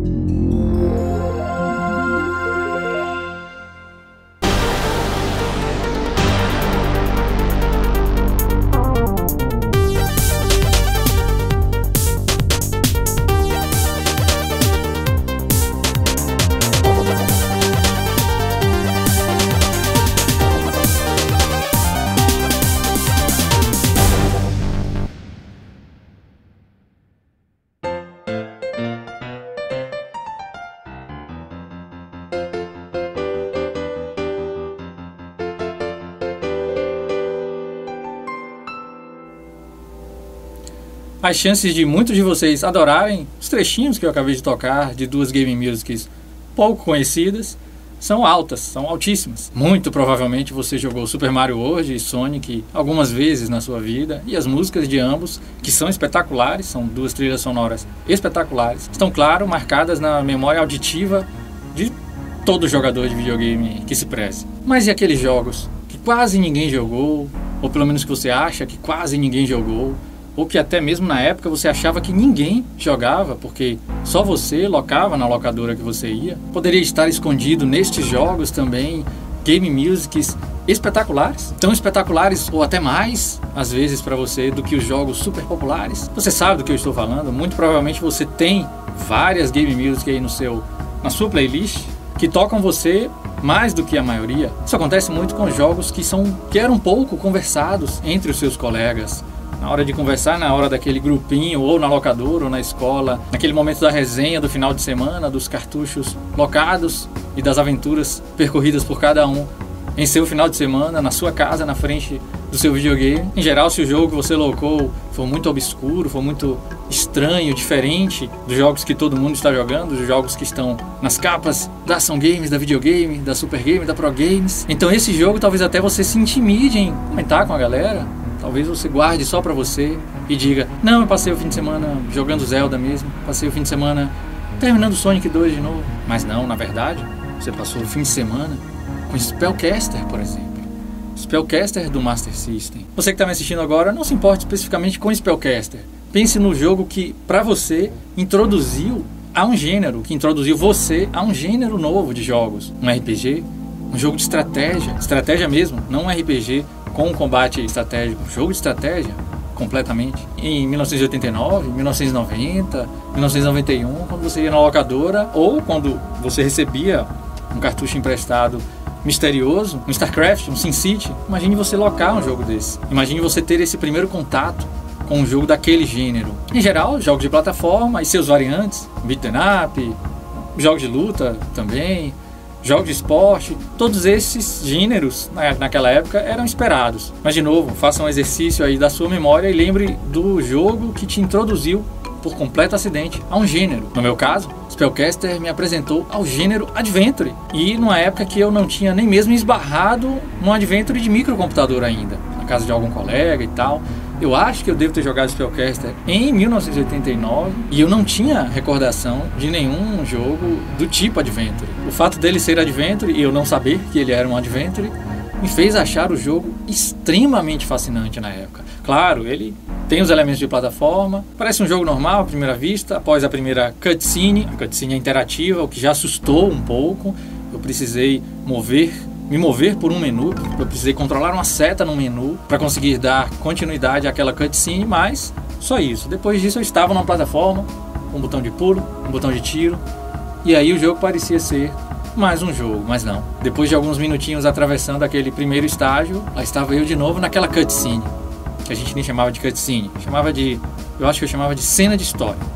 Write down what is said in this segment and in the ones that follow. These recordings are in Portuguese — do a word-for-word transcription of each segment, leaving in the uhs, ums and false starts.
As chances de muitos de vocês adorarem os trechinhos que eu acabei de tocar de duas game musics pouco conhecidas são altas, são altíssimas. Muito provavelmente você jogou Super Mario World e Sonic algumas vezes na sua vida, e as músicas de ambos, que são espetaculares, são duas trilhas sonoras espetaculares, estão, claro, marcadas na memória auditiva de todo jogador de videogame que se preze. Mas e aqueles jogos que quase ninguém jogou, ou pelo menos que você acha que quase ninguém jogou, ou que até mesmo na época você achava que ninguém jogava, porque só você locava na locadora que você ia? Poderia estar escondido nestes jogos também game musics espetaculares, tão espetaculares ou até mais, às vezes, para você, do que os jogos super populares. Você sabe do que eu estou falando? Muito provavelmente você tem várias game music aí no seu, na sua playlist que tocam você mais do que a maioria. Isso acontece muito com jogos que, são, que eram pouco conversados entre os seus colegas. Na hora de conversar, na hora daquele grupinho, ou na locadora, ou na escola, naquele momento da resenha do final de semana, dos cartuchos locados e das aventuras percorridas por cada um em seu final de semana, na sua casa, na frente do seu videogame. Em geral, se o jogo que você locou for muito obscuro, for muito estranho, diferente dos jogos que todo mundo está jogando, dos jogos que estão nas capas da Ação Games, da Videogame, da Super Game, da Pro Games, então esse jogo talvez até você se intimide em comentar com a galera. Talvez você guarde só pra você e diga: não, eu passei o fim de semana jogando Zelda mesmo, passei o fim de semana terminando Sonic dois de novo. Mas não, na verdade, você passou o fim de semana com Spellcaster, por exemplo. Spellcaster do Master System. Você que está me assistindo agora, não se importe especificamente com Spellcaster. Pense no jogo que, pra você, introduziu a um gênero, que introduziu você a um gênero novo de jogos. Um R P G, um jogo de estratégia, estratégia mesmo, não um R P G com um combate estratégico, um jogo de estratégia, completamente. Em mil novecentos e oitenta e nove, mil novecentos e noventa, mil novecentos e noventa e um, quando você ia na locadora, ou quando você recebia um cartucho emprestado misterioso, um StarCraft, um SimCity, imagine você locar um jogo desse. Imagine você ter esse primeiro contato com um jogo daquele gênero. Em geral, jogos de plataforma e seus variantes, beat'em up, jogos de luta também, jogos de esporte, todos esses gêneros na, naquela época eram esperados. Mas de novo, faça um exercício aí da sua memória e lembre do jogo que te introduziu por completo acidente a um gênero. No meu caso, Spellcaster me apresentou ao gênero Adventure, e numa época que eu não tinha nem mesmo esbarrado num Adventure de microcomputador ainda, na casa de algum colega e tal. Eu acho que eu devo ter jogado Spellcaster em mil novecentos e oitenta e nove e eu não tinha recordação de nenhum jogo do tipo Adventure. O fato dele ser Adventure e eu não saber que ele era um Adventure me fez achar o jogo extremamente fascinante na época. Claro, ele tem os elementos de plataforma, parece um jogo normal à primeira vista. Após a primeira cutscene, a cutscene é interativa, o que já assustou um pouco. Eu precisei mover me mover por um menu, eu precisei controlar uma seta no menu para conseguir dar continuidade àquela cutscene, mas só isso. Depois disso eu estava numa plataforma, um botão de pulo, um botão de tiro, e aí o jogo parecia ser mais um jogo, mas não. Depois de alguns minutinhos atravessando aquele primeiro estágio, lá estava eu de novo naquela cutscene, que a gente nem chamava de cutscene, chamava de, eu acho que eu chamava de cena de história.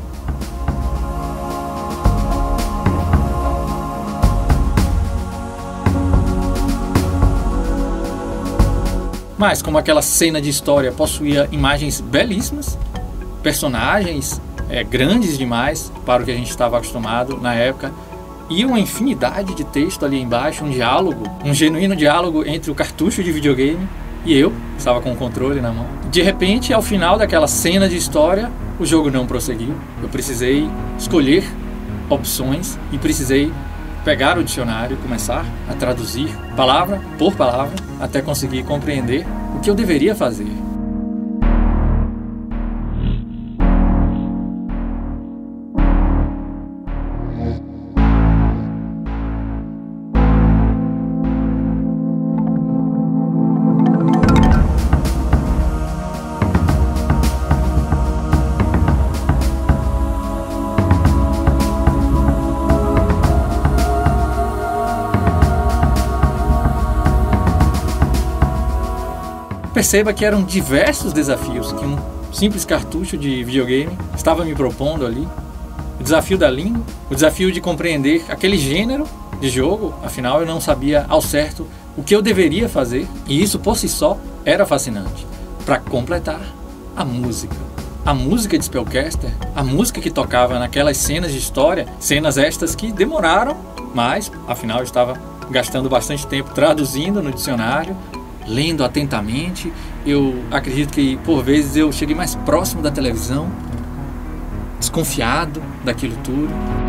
Mas como aquela cena de história possuía imagens belíssimas, personagens é, grandes demais para o que a gente estava acostumado na época, e uma infinidade de texto ali embaixo, um diálogo, um genuíno diálogo entre o cartucho de videogame e eu, que estava com o controle na mão. De repente, ao final daquela cena de história, o jogo não prosseguiu. Eu precisei escolher opções e precisei pegar o dicionário e começar a traduzir palavra por palavra até conseguir compreender o que eu deveria fazer. perceba que eram diversos desafios que um simples cartucho de videogame estava me propondo ali. O desafio da língua, o desafio de compreender aquele gênero de jogo, afinal eu não sabia ao certo o que eu deveria fazer, e isso por si só era fascinante. Para completar, a música. A música de Spellcaster, a música que tocava naquelas cenas de história, cenas estas que demoraram, mas afinal eu estava gastando bastante tempo traduzindo no dicionário, lendo atentamente. Eu acredito que por vezes eu cheguei mais próximo da televisão, desconfiado daquilo tudo.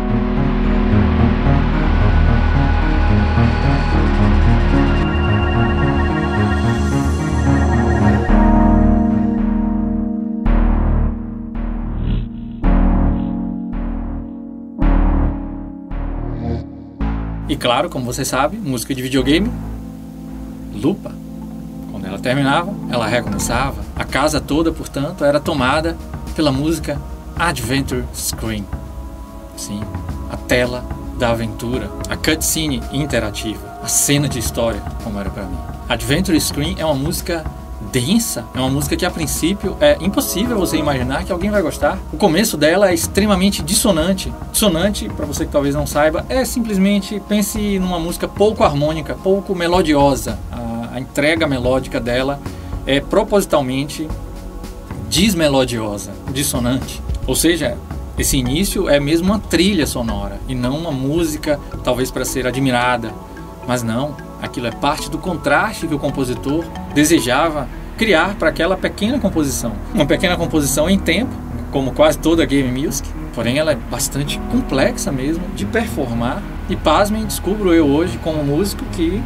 E claro, como você sabe, música de videogame, lupa. Quando ela terminava, ela recomeçava. A casa toda, portanto, era tomada pela música Adventure Screen. Sim, a tela da aventura, a cutscene interativa, a cena de história, como era para mim. Adventure Screen é uma música densa, é uma música que a princípio é impossível você imaginar que alguém vai gostar. O começo dela é extremamente dissonante. Dissonante, para você que talvez não saiba, é simplesmente, pense numa música pouco harmônica, pouco melodiosa. A, a entrega melódica dela é propositalmente desmelodiosa, dissonante. Ou seja, esse início é mesmo uma trilha sonora e não uma música talvez para ser admirada. Mas não, aquilo é parte do contraste que o compositor desejava criar para aquela pequena composição. Uma pequena composição em tempo, como quase toda game music, porém ela é bastante complexa mesmo de performar. E pasmem, descubro eu hoje como músico que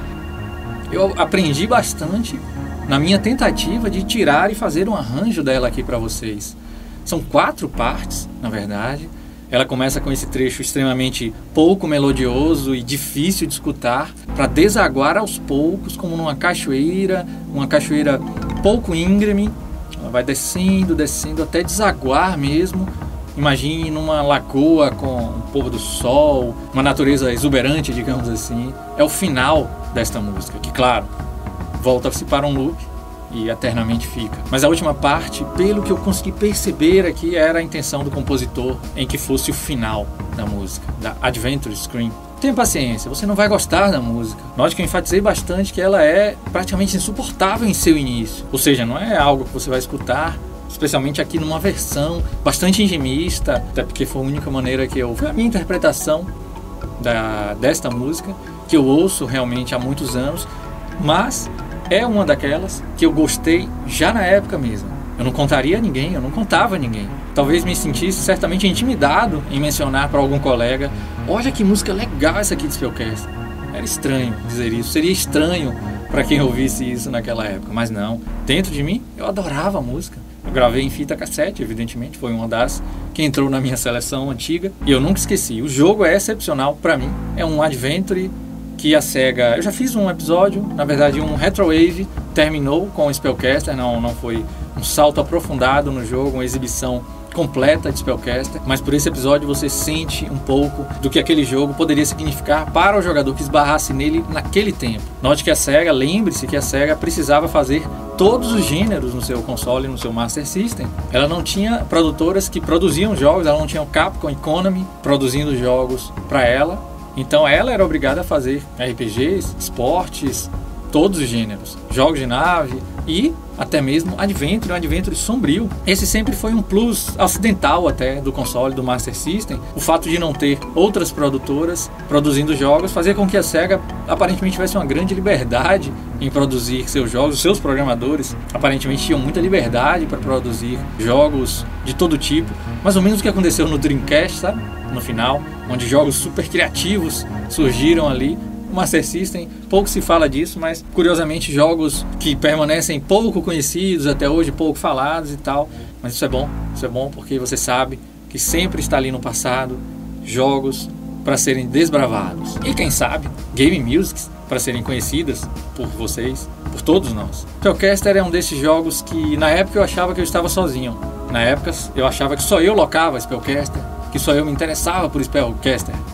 eu aprendi bastante na minha tentativa de tirar e fazer um arranjo dela aqui para vocês. São quatro partes, na verdade. Ela começa com esse trecho extremamente pouco melodioso e difícil de escutar, para desaguar aos poucos, como numa cachoeira, uma cachoeira pouco íngreme. Ela vai descendo, descendo, até desaguar mesmo. Imagine numa lagoa com o pôr do sol, uma natureza exuberante, digamos assim. É o final desta música, que claro, volta-se para um loop e eternamente fica. Mas a última parte, pelo que eu consegui perceber aqui, era a intenção do compositor em que fosse o final da música, da Adventure Screen. Tenha paciência, você não vai gostar da música. Note que eu enfatizei bastante que ela é praticamente insuportável em seu início. Ou seja, não é algo que você vai escutar, especialmente aqui numa versão bastante intimista, até porque foi a única maneira que eu... Foi a minha interpretação da, desta música, que eu ouço realmente há muitos anos, mas é uma daquelas que eu gostei já na época mesmo. Eu não contaria a ninguém, eu não contava a ninguém. Talvez me sentisse certamente intimidado em mencionar para algum colega: olha que música legal essa aqui de Spellcaster. Era estranho dizer isso, seria estranho para quem ouvisse isso naquela época, mas não. Dentro de mim, eu adorava a música. Eu gravei em fita cassete, evidentemente, foi uma das que entrou na minha seleção antiga e eu nunca esqueci. O jogo é excepcional para mim, é um adventure que a SEGA... Eu já fiz um episódio, na verdade um Retrowave, terminou com o Spellcaster, não, não foi um salto aprofundado no jogo, uma exibição completa de Spellcaster, mas por esse episódio você sente um pouco do que aquele jogo poderia significar para o jogador que esbarrasse nele naquele tempo. Note que a SEGA, lembre-se que a SEGA precisava fazer todos os gêneros no seu console, no seu Master System. Ela não tinha produtoras que produziam jogos, ela não tinha o Capcom e Konami produzindo jogos para ela. Então ela era obrigada a fazer R P Gs, esportes, todos os gêneros, jogos de nave e até mesmo Adventure, um Adventure sombrio. Esse sempre foi um plus acidental até do console, do Master System. O fato de não ter outras produtoras produzindo jogos fazia com que a SEGA aparentemente tivesse uma grande liberdade em produzir seus jogos. Os seus programadores aparentemente tinham muita liberdade para produzir jogos de todo tipo. Mais ou menos o que aconteceu no Dreamcast, sabe? No final, onde jogos super criativos surgiram ali. O Master System, pouco se fala disso, mas curiosamente jogos que permanecem pouco conhecidos até hoje, pouco falados e tal. Mas isso é bom, isso é bom porque você sabe que sempre está ali no passado jogos para serem desbravados. E quem sabe, game musics para serem conhecidas por vocês, por todos nós. Spellcaster é um desses jogos que na época eu achava que eu estava sozinho. Na época eu achava que só eu locava Spellcaster, que só eu me interessava por Spellcaster.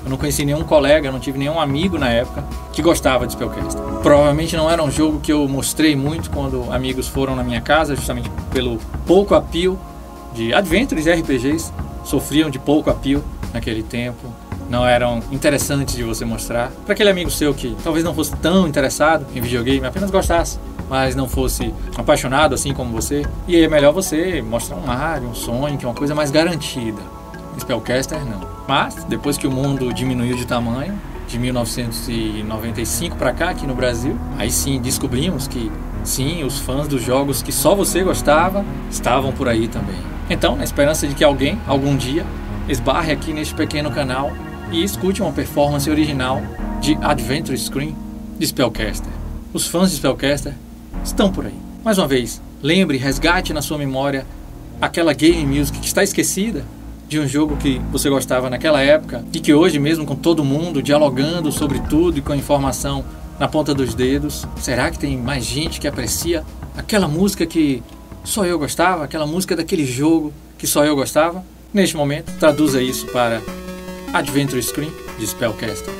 Eu não conheci nenhum colega, não tive nenhum amigo na época que gostava de Spellcaster. Provavelmente não era um jogo que eu mostrei muito quando amigos foram na minha casa, justamente pelo pouco appeal de adventures e R P Gs. Sofriam de pouco appeal naquele tempo, não eram interessantes de você mostrar. Para aquele amigo seu que talvez não fosse tão interessado em videogame, apenas gostasse, mas não fosse apaixonado assim como você, e aí é melhor você mostrar um Mario, um Sonic, uma coisa mais garantida. Spellcaster não. Mas depois que o mundo diminuiu de tamanho, de mil novecentos e noventa e cinco para cá aqui no Brasil, aí sim descobrimos que sim, os fãs dos jogos que só você gostava estavam por aí também. Então, na esperança de que alguém, algum dia, esbarre aqui neste pequeno canal e escute uma performance original de Adventure Screen de Spellcaster. Os fãs de Spellcaster estão por aí. Mais uma vez, lembre, resgate na sua memória aquela game music que está esquecida de um jogo que você gostava naquela época e que hoje, mesmo com todo mundo dialogando sobre tudo e com a informação na ponta dos dedos, será que tem mais gente que aprecia aquela música que só eu gostava, aquela música daquele jogo que só eu gostava? Neste momento, traduza isso para Adventure Screen de Spellcaster.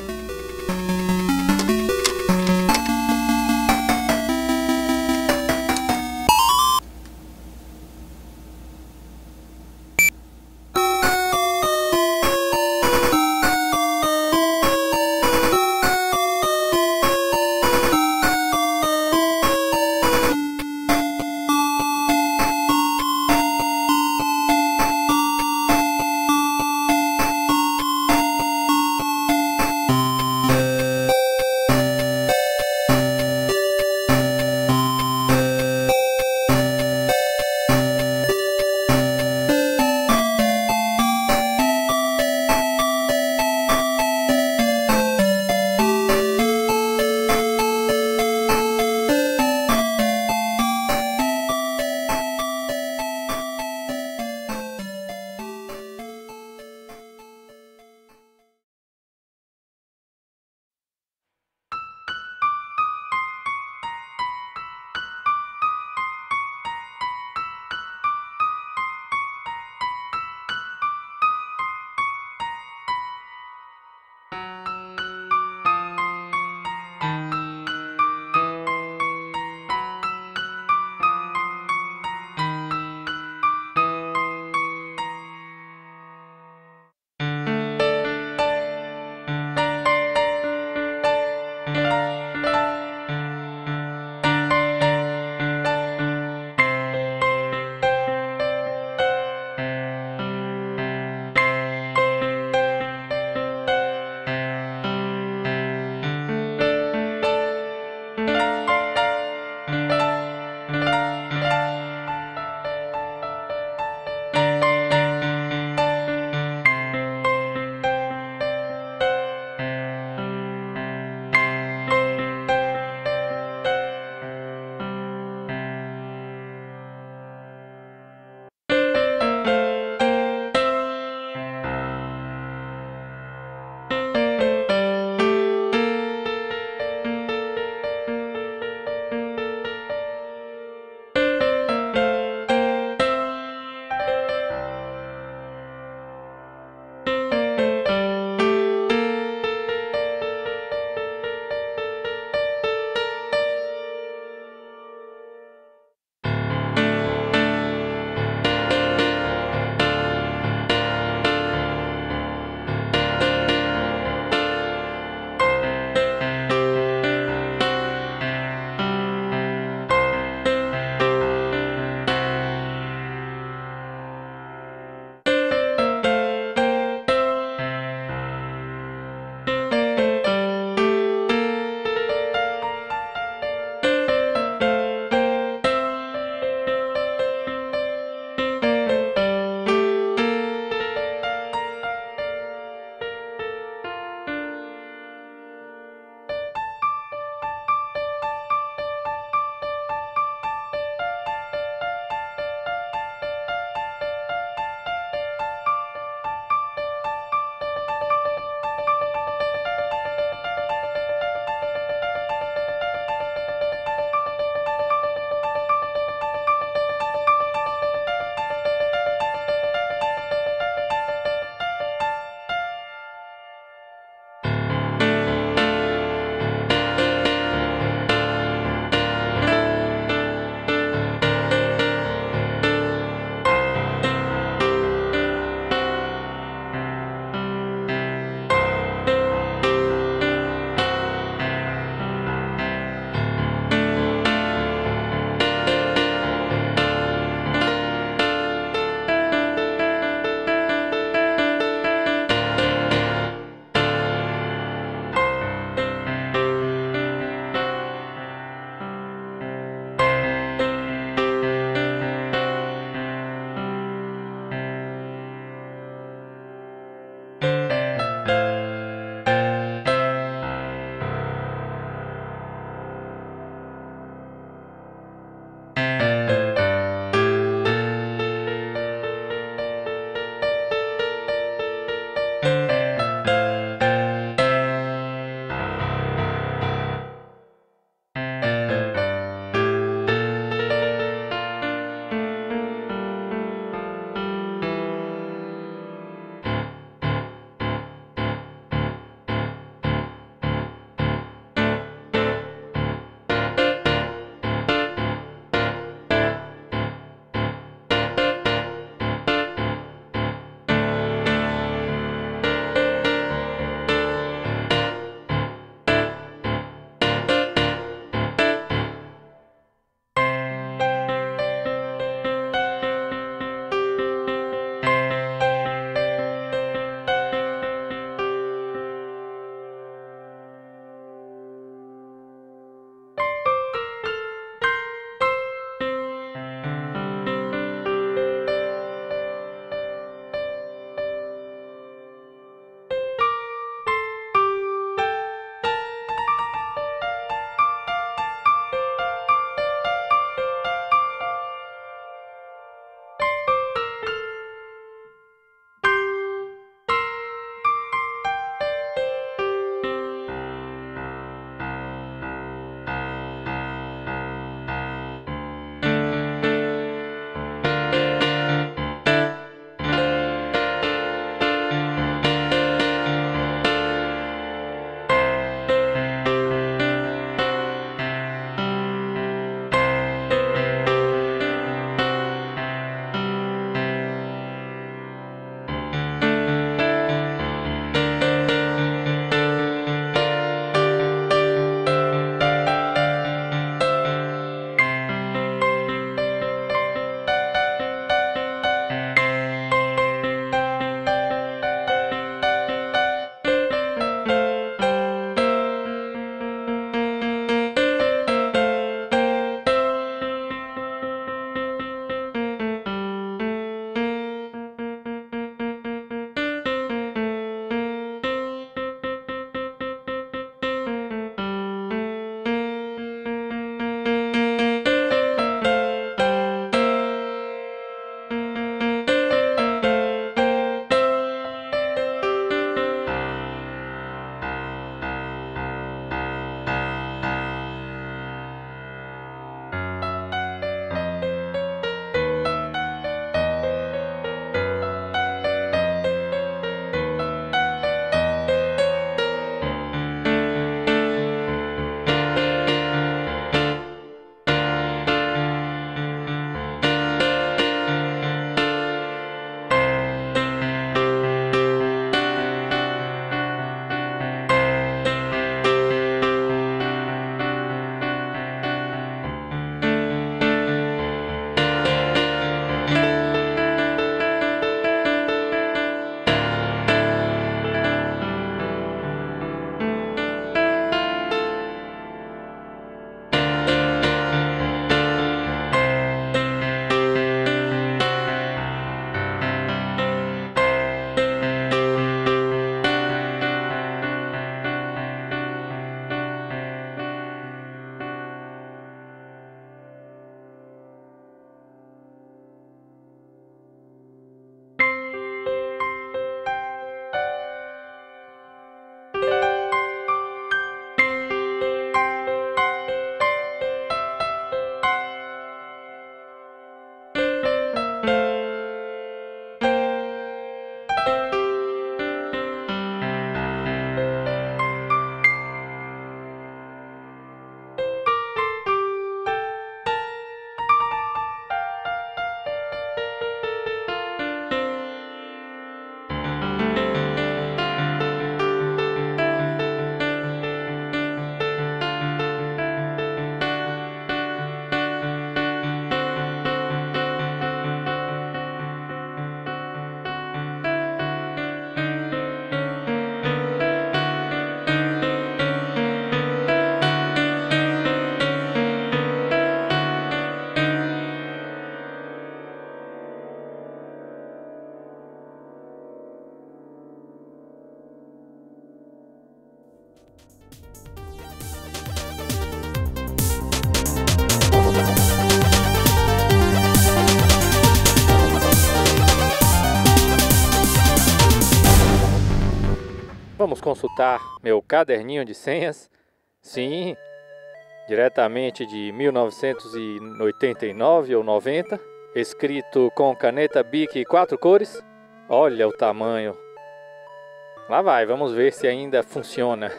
Vamos consultar meu caderninho de senhas. Sim, diretamente de mil novecentos e oitenta e nove ou noventa. Escrito com caneta Bic quatro cores. Olha o tamanho. Lá vai, vamos ver se ainda funciona.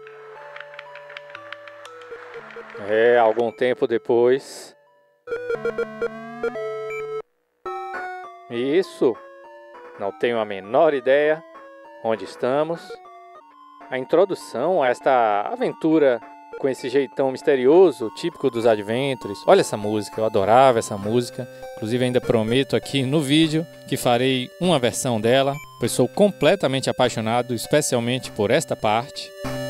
É, algum tempo depois. Isso. Não tenho a menor ideia onde estamos. A introdução a esta aventura com esse jeitão misterioso, típico dos Adventures. Olha essa música, eu adorava essa música. Inclusive ainda prometo aqui no vídeo que farei uma versão dela, pois sou completamente apaixonado, especialmente por esta parte.